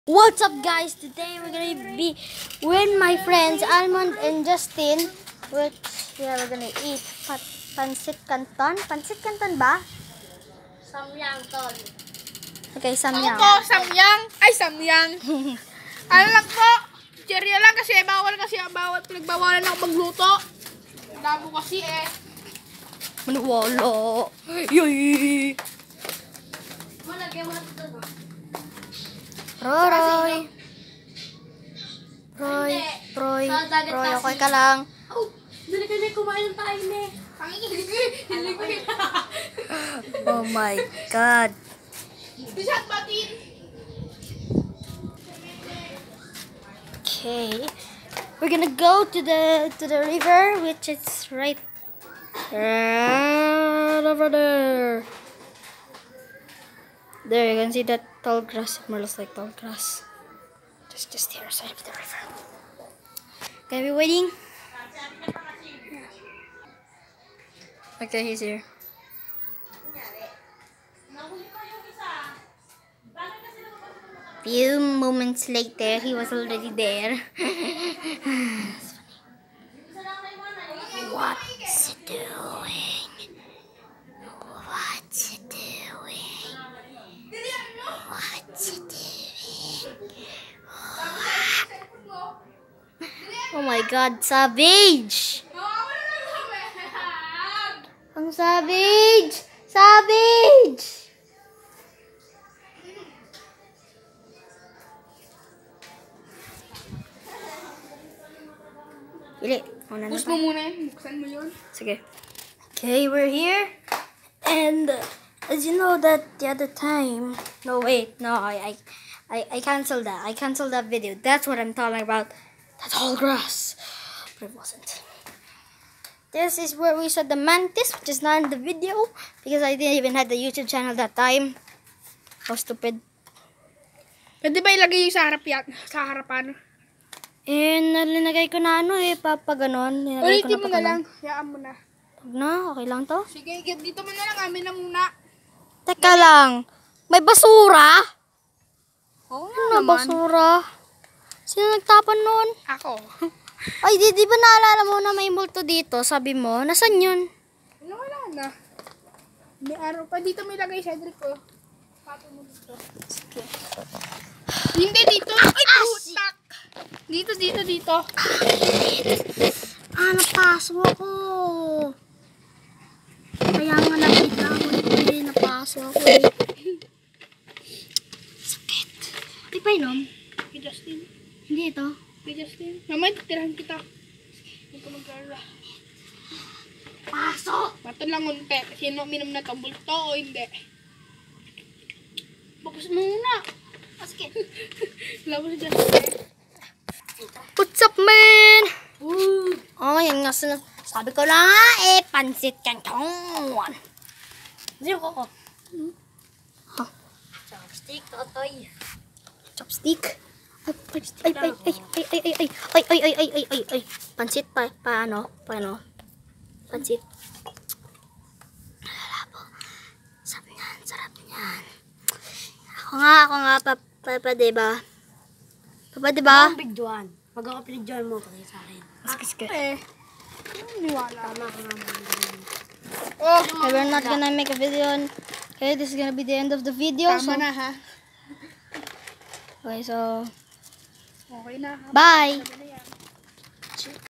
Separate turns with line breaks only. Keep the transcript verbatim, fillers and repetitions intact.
What's up, guys? Today we're gonna be with my friends Almond and Justin, which yeah we're gonna eat pat pancit canton. Pancit canton ba? Samyang ton. Okay, samyang.
Opo, samyang. Ay, samyang. Ano lang po? Cherry lang kasi bawal kasi bawal pinagbawalan ako magluto. Damo kasi eh.
Manwala. Yoy.
Malagyan mo na ito no?
Roy. Roy. Roy. Roy, okay ka lang.
Oh, dali ka na kumain ng tayo ne. Hindi ko
Oh my God.
Bisat batin.
Okay, we're gonna go to the to the river, which is right, right over there. There, you can see that tall grass. It more looks like tall grass. Just, just here, side of the river. Can we waiting? Okay, he's here. Few moments later, he was already there. What's he doing? What's he doing? What's he doing? Oh my God, savage! Ang savage! Savage! Pili.
Bus mo muna yun. Buksan mo yun.
Sige. Okay, we're here. And uh, as you know that the other time... No, wait. No, I, I, I, I canceled that. I canceled that video. That's what I'm talking about. That whole grass. But it wasn't. This is where we saw the mantis, which is not in the video. Because I didn't even have the YouTube channel that time. How stupid.
Pwede ba ilagay yung sa harap yan? Sa harapan?
Eh, nalinagay ko na ano eh, papa ganon.
Ulitin mo na lang. Hayaan mo na.
Huwag na, okay lang to.
Sige, dito mo na lang. Amin na muna.
Teka lang, may basura?
Oo
Ano basura? Sino nagtapan nun?
Ako.
Ay, di, di ba naalala mo na may multo dito? Sabi mo, nasan yun?
Ano, wala na. May araw pa. Dito may lagay, Cedric ko. Pato mo dito.
Sige.
Hindi dito. Ay, putak. Dito, dito, dito.
Ah, napaso ako. Kaya nga nakita ako. Hindi, napaso ako eh. Sakit. Di pa inom?
Kay Justin.
Hindi ito.
Kay Justin. Mamay, titirahan kita. Hindi ko mag-alala.
Paso!
Bato lang unti. Sino minom na to? Bulto o hindi? Bagus mo muna.
Oh, sige.
Wala mo si Justin.
What's up, man? Ooh. Oh, yan nga. Sabi ko lang nga eh, pancit canton. Sino ko ko? Hmm? Huh? Chopstick, totoy. Chopstick? Ay, ay, ay, ay, ay, ay, ay, ay, ay, ay, ay, ay, ay, ay, pancit pa, paano, paano, pancit. Alala po. Sarap niyan, sarap niyan. Ako nga, ako nga, papa, diba? Papa, diba?
Ang bigduan. Pag ako pinigduan mo, pagay sa akin.
Sige.
Eh. Niwala.
Tama ka nga mga ganun.
Oh,
Okay, we're not gonna make a video on. Okay, this is gonna be the end of the video.
tama
So,
na ha.
okay, so
Okay na ha.
bye.
Sabi na yan.